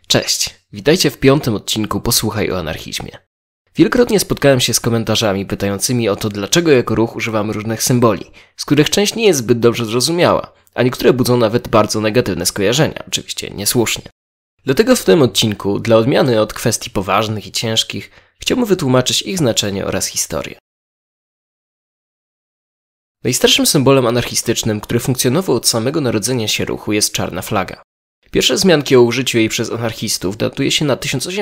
Cześć, witajcie w 5. odcinku Posłuchaj o anarchizmie. Wielokrotnie spotkałem się z komentarzami pytającymi o to, dlaczego jako ruch używamy różnych symboli, z których część nie jest zbyt dobrze zrozumiała, a niektóre budzą nawet bardzo negatywne skojarzenia, oczywiście niesłusznie. Dlatego w tym odcinku, dla odmiany od kwestii poważnych i ciężkich, chciałbym wytłumaczyć ich znaczenie oraz historię. Najstarszym symbolem anarchistycznym, który funkcjonował od samego narodzenia się ruchu, jest czarna flaga. Pierwsze wzmianki o użyciu jej przez anarchistów datuje się na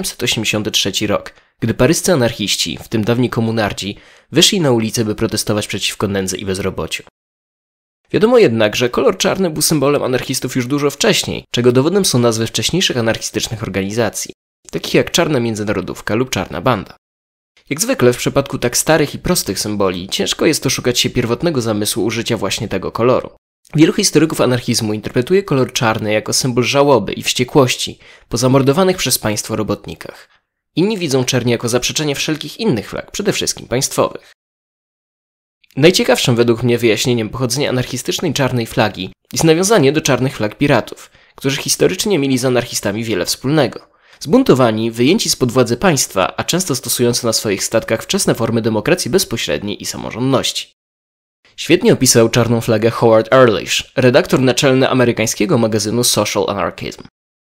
1883 rok, gdy paryscy anarchiści, w tym dawni komunardzi, wyszli na ulicę, by protestować przeciwko nędzy i bezrobociu. Wiadomo jednak, że kolor czarny był symbolem anarchistów już dużo wcześniej, czego dowodem są nazwy wcześniejszych anarchistycznych organizacji, takich jak Czarna Międzynarodówka lub Czarna Banda. Jak zwykle w przypadku tak starych i prostych symboli, ciężko jest doszukać się pierwotnego zamysłu użycia właśnie tego koloru. Wielu historyków anarchizmu interpretuje kolor czarny jako symbol żałoby i wściekłości po zamordowanych przez państwo robotnikach. Inni widzą czerń jako zaprzeczenie wszelkich innych flag, przede wszystkim państwowych. Najciekawszym według mnie wyjaśnieniem pochodzenia anarchistycznej czarnej flagi jest nawiązanie do czarnych flag piratów, którzy historycznie mieli z anarchistami wiele wspólnego. Zbuntowani, wyjęci spod władzy państwa, a często stosujący na swoich statkach wczesne formy demokracji bezpośredniej i samorządności. Świetnie opisał czarną flagę Howard Ehrlich, redaktor naczelny amerykańskiego magazynu Social Anarchism.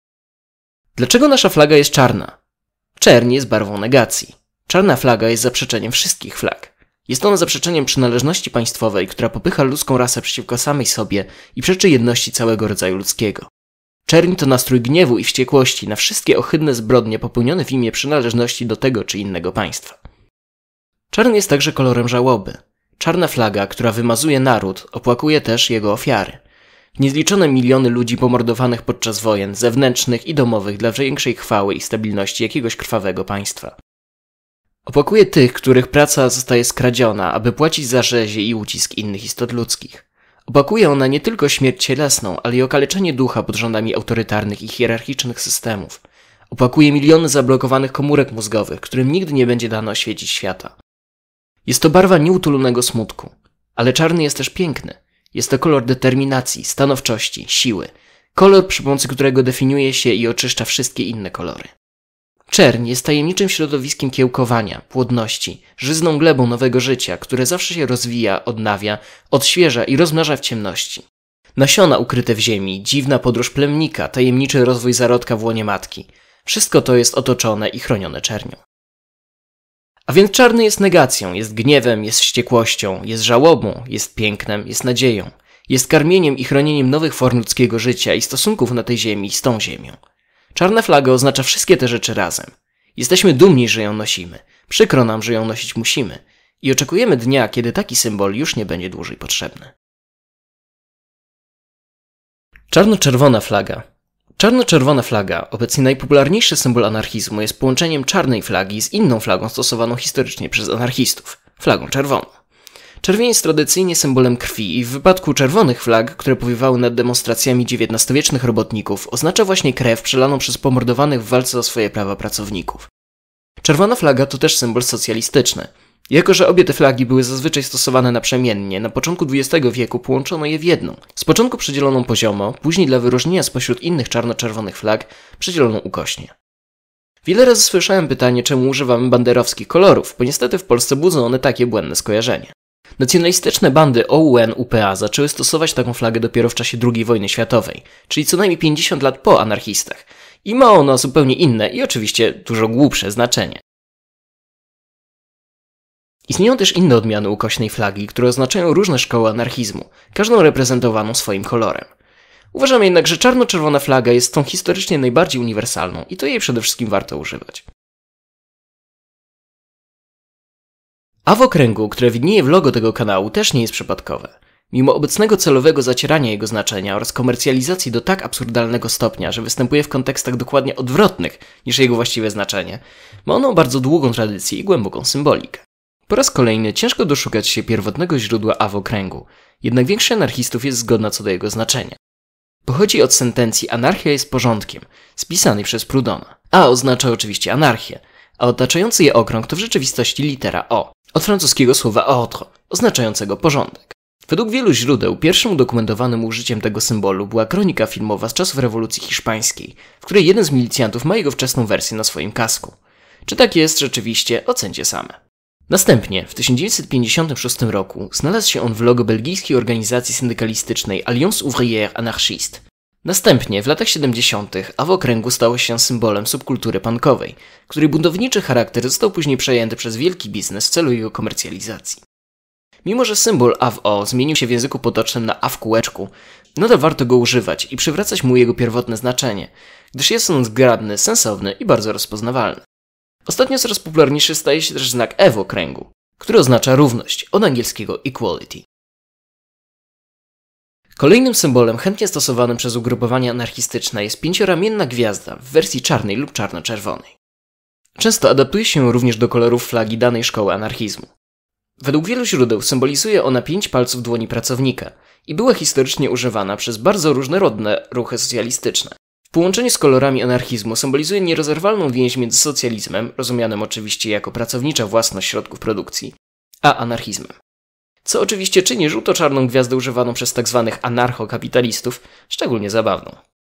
Dlaczego nasza flaga jest czarna? Czerń jest barwą negacji. Czarna flaga jest zaprzeczeniem wszystkich flag. Jest ona zaprzeczeniem przynależności państwowej, która popycha ludzką rasę przeciwko samej sobie i przeczy jedności całego rodzaju ludzkiego. Czerń to nastrój gniewu i wściekłości na wszystkie ohydne zbrodnie popełnione w imię przynależności do tego czy innego państwa. Czarny jest także kolorem żałoby. Czarna flaga, która wymazuje naród, opłakuje też jego ofiary. Niezliczone miliony ludzi pomordowanych podczas wojen zewnętrznych i domowych dla większej chwały i stabilności jakiegoś krwawego państwa. Opłakuje tych, których praca zostaje skradziona, aby płacić za rzezie i ucisk innych istot ludzkich. Opłakuje ona nie tylko śmierć cielesną, ale i okaleczenie ducha pod rządami autorytarnych i hierarchicznych systemów. Opłakuje miliony zablokowanych komórek mózgowych, którym nigdy nie będzie dano oświecić świata. Jest to barwa nieutulonego smutku, ale czarny jest też piękny. Jest to kolor determinacji, stanowczości, siły. Kolor, przy pomocy którego definiuje się i oczyszcza wszystkie inne kolory. Czerń jest tajemniczym środowiskiem kiełkowania, płodności, żyzną glebą nowego życia, które zawsze się rozwija, odnawia, odświeża i rozmnaża w ciemności. Nasiona ukryte w ziemi, dziwna podróż plemnika, tajemniczy rozwój zarodka w łonie matki. Wszystko to jest otoczone i chronione czernią. A więc czarny jest negacją, jest gniewem, jest wściekłością, jest żałobą, jest pięknem, jest nadzieją. Jest karmieniem i chronieniem nowych form ludzkiego życia i stosunków na tej ziemi z tą ziemią. Czarna flaga oznacza wszystkie te rzeczy razem. Jesteśmy dumni, że ją nosimy. Przykro nam, że ją nosić musimy. I oczekujemy dnia, kiedy taki symbol już nie będzie dłużej potrzebny. Czarno-czerwona flaga. Czarno-czerwona flaga, obecnie najpopularniejszy symbol anarchizmu, jest połączeniem czarnej flagi z inną flagą stosowaną historycznie przez anarchistów, flagą czerwoną. Czerwień jest tradycyjnie symbolem krwi i w wypadku czerwonych flag, które powiewały nad demonstracjami XIX-wiecznych robotników, oznacza właśnie krew przelaną przez pomordowanych w walce o swoje prawa pracowników. Czerwona flaga to też symbol socjalistyczny. Jako że obie te flagi były zazwyczaj stosowane naprzemiennie, na początku XX wieku połączono je w jedną. Z początku przydzieloną poziomo, później dla wyróżnienia spośród innych czarno-czerwonych flag przydzieloną ukośnie. Wiele razy słyszałem pytanie, czemu używamy banderowskich kolorów, bo niestety w Polsce budzą one takie błędne skojarzenie. Nacjonalistyczne bandy OUN-UPA zaczęły stosować taką flagę dopiero w czasie II wojny światowej, czyli co najmniej 50 lat po anarchistach. I ma ono zupełnie inne i oczywiście dużo głupsze znaczenie. Istnieją też inne odmiany ukośnej flagi, które oznaczają różne szkoły anarchizmu, każdą reprezentowaną swoim kolorem. Uważam jednak, że czarno-czerwona flaga jest tą historycznie najbardziej uniwersalną i to jej przede wszystkim warto używać. A w okręgu, które widnieje w logo tego kanału, też nie jest przypadkowe. Mimo obecnego celowego zacierania jego znaczenia oraz komercjalizacji do tak absurdalnego stopnia, że występuje w kontekstach dokładnie odwrotnych niż jego właściwe znaczenie, ma ono bardzo długą tradycję i głęboką symbolikę. Po raz kolejny ciężko doszukać się pierwotnego źródła A w okręgu, jednak większość anarchistów jest zgodna co do jego znaczenia. Pochodzi od sentencji anarchia jest porządkiem, spisanej przez Proudhona. A oznacza oczywiście anarchię, a otaczający je okrąg to w rzeczywistości litera O, od francuskiego słowa ordre, oznaczającego porządek. Według wielu źródeł pierwszym udokumentowanym użyciem tego symbolu była kronika filmowa z czasów rewolucji hiszpańskiej, w której jeden z milicjantów ma jego wczesną wersję na swoim kasku. Czy tak jest rzeczywiście, ocencie same. Następnie, w 1956 roku, znalazł się on w logo belgijskiej organizacji syndykalistycznej Alliance Ouvrière Anarchiste. Następnie, w latach 70., a w okręgu stało się symbolem subkultury punkowej, której buntowniczy charakter został później przejęty przez wielki biznes w celu jego komercjalizacji. Mimo że symbol AWO zmienił się w języku potocznym na A w kółeczku, nadal warto go używać i przywracać mu jego pierwotne znaczenie, gdyż jest on zgrabny, sensowny i bardzo rozpoznawalny. Ostatnio coraz popularniejszy staje się też znak E w okręgu, który oznacza równość, od angielskiego equality. Kolejnym symbolem chętnie stosowanym przez ugrupowania anarchistyczne jest pięcioramienna gwiazda w wersji czarnej lub czarno-czerwonej. Często adaptuje się ją również do kolorów flagi danej szkoły anarchizmu. Według wielu źródeł symbolizuje ona 5 palców dłoni pracownika i była historycznie używana przez bardzo różnorodne ruchy socjalistyczne. W połączeniu z kolorami anarchizmu symbolizuje nierozerwalną więź między socjalizmem, rozumianym oczywiście jako pracownicza własność środków produkcji, a anarchizmem. Co oczywiście czyni żółto-czarną gwiazdę używaną przez tzw. anarchokapitalistów szczególnie zabawną.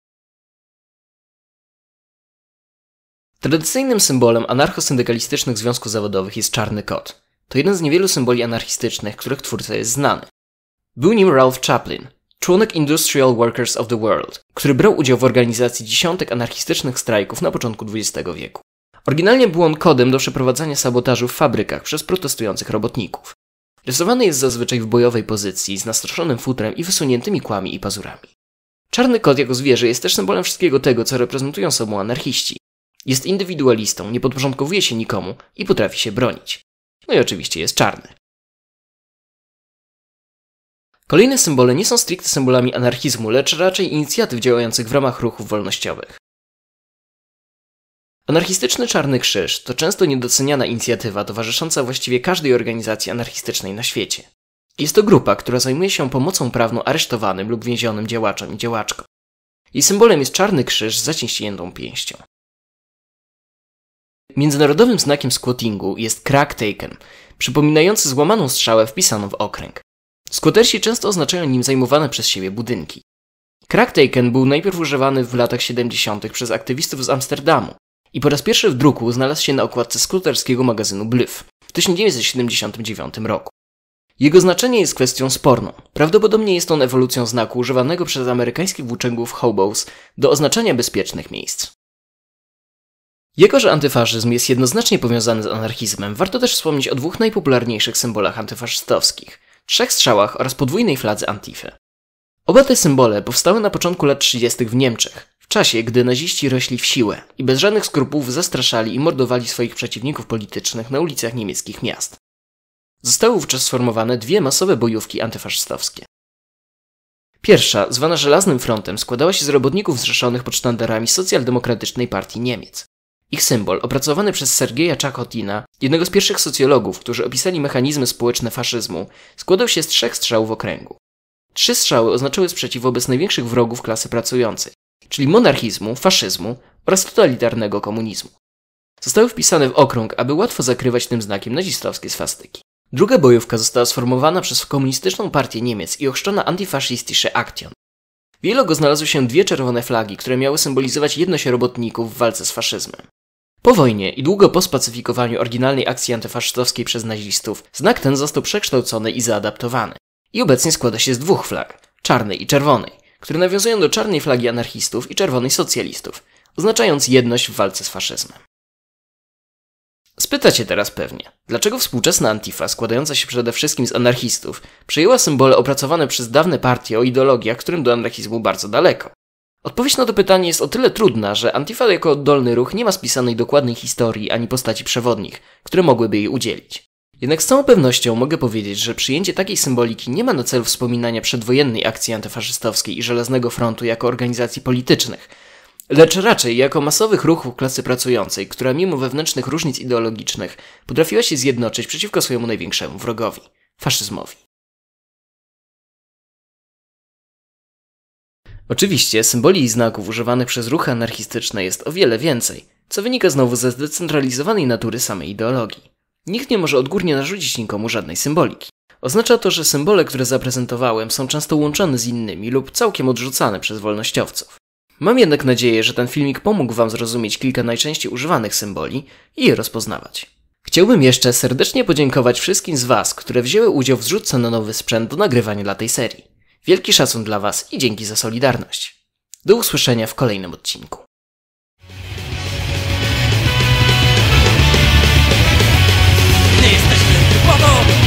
Tradycyjnym symbolem anarcho-syndykalistycznych związków zawodowych jest czarny kot. To jeden z niewielu symboli anarchistycznych, których twórca jest znany. Był nim Ralph Chaplin, członek Industrial Workers of the World, który brał udział w organizacji dziesiątek anarchistycznych strajków na początku XX wieku. Oryginalnie był on kodem do przeprowadzania sabotażu w fabrykach przez protestujących robotników. Rysowany jest zazwyczaj w bojowej pozycji, z nastroszonym futrem i wysuniętymi kłami i pazurami. Czarny kot jako zwierzę jest też symbolem wszystkiego tego, co reprezentują sobą anarchiści. Jest indywidualistą, nie podporządkowuje się nikomu i potrafi się bronić. No i oczywiście jest czarny. Kolejne symbole nie są stricte symbolami anarchizmu, lecz raczej inicjatyw działających w ramach ruchów wolnościowych. Anarchistyczny Czarny Krzyż to często niedoceniana inicjatywa towarzysząca właściwie każdej organizacji anarchistycznej na świecie. Jest to grupa, która zajmuje się pomocą prawną aresztowanym lub więzionym działaczom i działaczkom. Jej symbolem jest czarny krzyż z zaciśniętą pięścią. Międzynarodowym znakiem squattingu jest crack taken, przypominający złamaną strzałę wpisaną w okręg. Squattersi często oznaczają nim zajmowane przez siebie budynki. Crack taken był najpierw używany w latach 70. przez aktywistów z Amsterdamu i po raz pierwszy w druku znalazł się na okładce skróterskiego magazynu Blyth w 1979 roku. Jego znaczenie jest kwestią sporną. Prawdopodobnie jest on ewolucją znaku używanego przez amerykańskich włóczęgów hobos do oznaczania bezpiecznych miejsc. Jako że antyfaszyzm jest jednoznacznie powiązany z anarchizmem, warto też wspomnieć o dwóch najpopularniejszych symbolach antyfaszystowskich – 3 strzałach oraz podwójnej fladze Antify. Oba te symbole powstały na początku lat 30. w Niemczech, w czasie, gdy naziści rośli w siłę i bez żadnych skrupułów zastraszali i mordowali swoich przeciwników politycznych na ulicach niemieckich miast. Zostały wówczas sformowane 2 masowe bojówki antyfaszystowskie. Pierwsza, zwana Żelaznym Frontem, składała się z robotników zrzeszonych pod sztandarami Socjaldemokratycznej Partii Niemiec. Ich symbol, opracowany przez Sergeja Czachotina, jednego z pierwszych socjologów, którzy opisali mechanizmy społeczne faszyzmu, składał się z 3 strzałów w okręgu. 3 strzały oznaczały sprzeciw wobec największych wrogów klasy pracującej, czyli monarchizmu, faszyzmu oraz totalitarnego komunizmu. Zostały wpisane w okrąg, aby łatwo zakrywać tym znakiem nazistowskie swastyki. Druga bojówka została sformowana przez Komunistyczną Partię Niemiec i ochrzczona Antifaschistische Aktion. W jej logo znalazły się 2 czerwone flagi, które miały symbolizować jedność robotników w walce z faszyzmem. Po wojnie i długo po spacyfikowaniu oryginalnej akcji antyfaszystowskiej przez nazistów, znak ten został przekształcony i zaadaptowany. I obecnie składa się z 2 flag, czarnej i czerwonej, które nawiązują do czarnej flagi anarchistów i czerwonej socjalistów, oznaczając jedność w walce z faszyzmem. Spytacie teraz pewnie, dlaczego współczesna Antifa, składająca się przede wszystkim z anarchistów, przyjęła symbole opracowane przez dawne partie o ideologiach, którym do anarchizmu bardzo daleko? Odpowiedź na to pytanie jest o tyle trudna, że Antifa jako oddolny ruch nie ma spisanej dokładnej historii ani postaci przewodnich, które mogłyby jej udzielić. Jednak z całą pewnością mogę powiedzieć, że przyjęcie takiej symboliki nie ma na celu wspominania przedwojennej akcji antyfaszystowskiej i Żelaznego Frontu jako organizacji politycznych, lecz raczej jako masowych ruchów klasy pracującej, która mimo wewnętrznych różnic ideologicznych potrafiła się zjednoczyć przeciwko swojemu największemu wrogowi – faszyzmowi. Oczywiście symboli i znaków używanych przez ruchy anarchistyczne jest o wiele więcej, co wynika znowu ze zdecentralizowanej natury samej ideologii. Nikt nie może odgórnie narzucić nikomu żadnej symboliki. Oznacza to, że symbole, które zaprezentowałem, są często łączone z innymi lub całkiem odrzucane przez wolnościowców. Mam jednak nadzieję, że ten filmik pomógł Wam zrozumieć kilka najczęściej używanych symboli i je rozpoznawać. Chciałbym jeszcze serdecznie podziękować wszystkim z Was, które wzięły udział w zrzutce na nowy sprzęt do nagrywania dla tej serii. Wielki szacun dla Was i dzięki za solidarność. Do usłyszenia w kolejnym odcinku. Nie jesteśmy typowo